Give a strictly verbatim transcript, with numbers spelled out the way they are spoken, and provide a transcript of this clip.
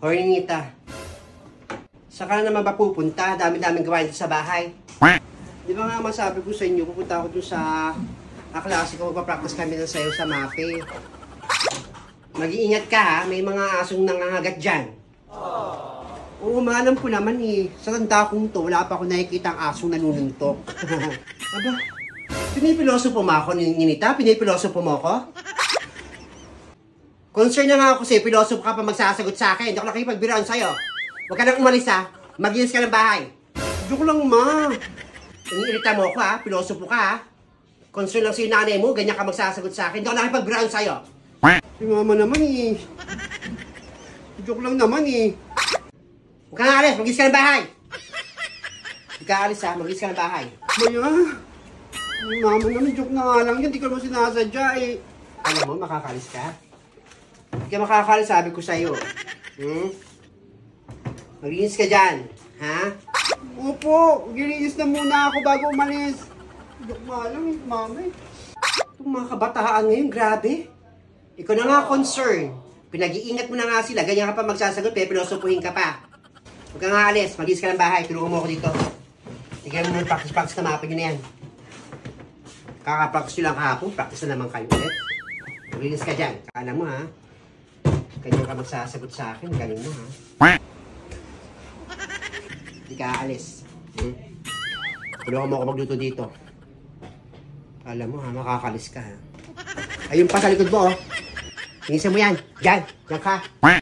Hornita, saka na naman ba pupunta? Dami-daming gawain dito sa bahay. Di ba nga masabi ko sa inyo, pupunta ako dun sa kaklase ko, magpa-practice kami ng sayo sa mape. Mag-iingat ka ha, may mga asong nangangagat dyan. Oo, maalam ko naman eh. Sa tanda kong to, wala pa ako nakikita ang asong nanununtok. Aba, pinipilosopo mo ako, Ninita? Pinipilosopo mo ako? Concern na nga ako sa'yo, pilosopo ka pa magsasagot sa akin. Hindi ako nakikipagbiroan sa'yo. Huwag ka nang umalis ha. Mag-inis ka ng bahay. Joke lang ma. Iniirita mo ako ha. Pilosopo ka ha. Concern lang sa'yo nanay mo, ganyan ka magsasagot sa akin. Hindi ako nakikipagbiroan sa'yo. Si mama naman eh. Joke lang naman eh. Huwag ka nga alis, mag-inis ka ng bahay. Huwag ka alis ha, mag-inis ka ng bahay. Maya, mama naman, joke na nga lang yun. Hindi ko naman sinasadya eh. Alam mo, makakalis ka? Hindi ka makakalis, sabi ko sa'yo. Hmm? Maglinis ka dyan, ha? Opo, gilinis na muna ako bago umalis. Joke nga lang eh, mama eh. Itong mga kabataan ngayon, grabe. Ikaw na nga concern. Pinag-iingat mo na nga sila, ganyan ka pa magsasagot, pero pilosopuhin ka pa. Huwag ka nga alis, mag-inis ka ng bahay, tulungan mo ako dito. Tignan mo yung practice-practice na mapin nyo na yan. Kaka-practice nyo lang kahapon, practice na naman kayo ulit. Maglinis ka dyan, kala mo ha. Ganyan ka magsasagot sa akin, galing mo ha. Hindi ka aalis. Hmm? Tulungan mo ako magluto dito. Alam mo ha, makakalis ka ha. Ayun pa sa likod mo oh. Tingnan mo yan. Diyan. Diyan ka.